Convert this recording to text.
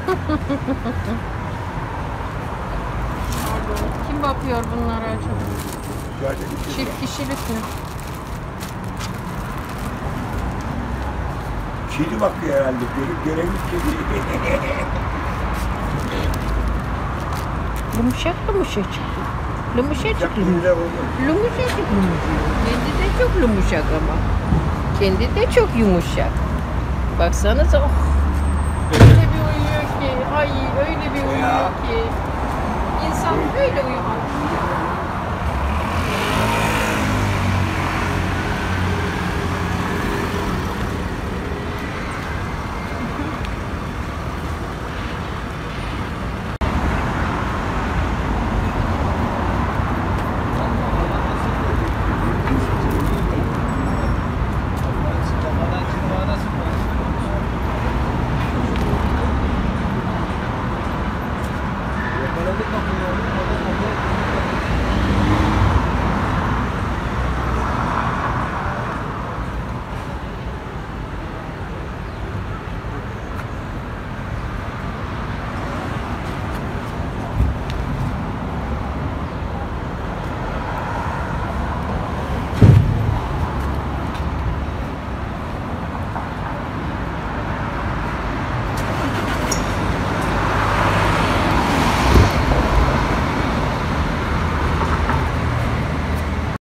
Kim bakıyor bunlara acaba? Çift kişilik mi? Kedi bakıyor herhalde. Görevli kedi. Yumuşak yumuşacık. Yumuşacık Kediler olur. yumuşacık yumuşacık. Kendi de çok yumuşak ama. Kendi de çok yumuşak. Baksanıza oh. Öyle bir uyuyor ki. Ay öyle bir uyuyor ki. İnsan böyle uyumak.